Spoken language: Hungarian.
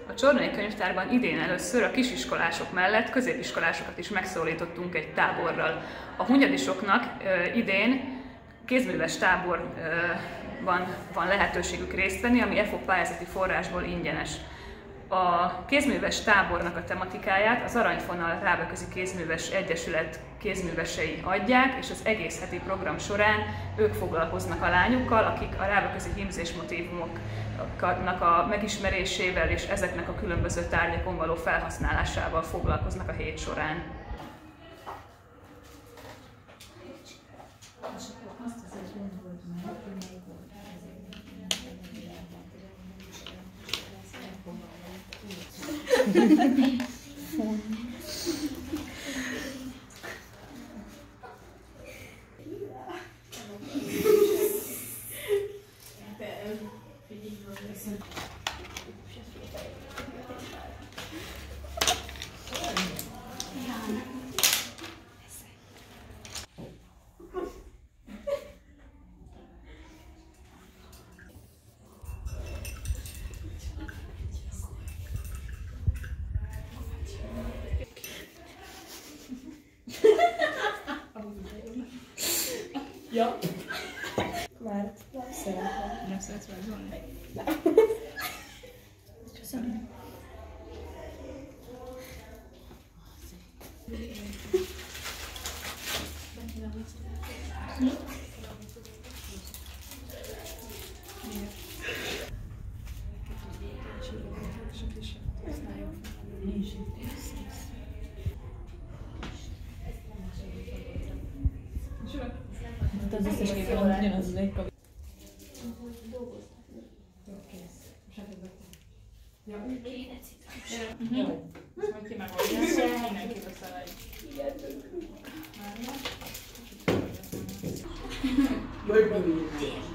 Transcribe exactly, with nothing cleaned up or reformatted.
A Csornai Könyvtárban idén először a kisiskolások mellett középiskolásokat is megszólítottunk egy táborral. A hunyadisoknak idén kézműves táborban van lehetőségük részt venni, ami e fok pályázati forrásból ingyenes. A kézműves tábornak a tematikáját az Aranyfonal Rábaközi Kézműves Egyesület kézművesei adják, és az egész heti program során ők foglalkoznak a lányokkal, akik a rábaközi hímzés motívumoknak a megismerésével és ezeknek a különböző tárgyakon való felhasználásával foglalkoznak a hét során. Ja. Már nem szeretem. Nem szeretsz rajzolni? Nem. Köszönöm. Az összes képen ugyanaz az egy kavics. Ja, úgy kéne citrus. Jó. Majd ki megoldják, mindenki veszel egy. Igen, tök. Már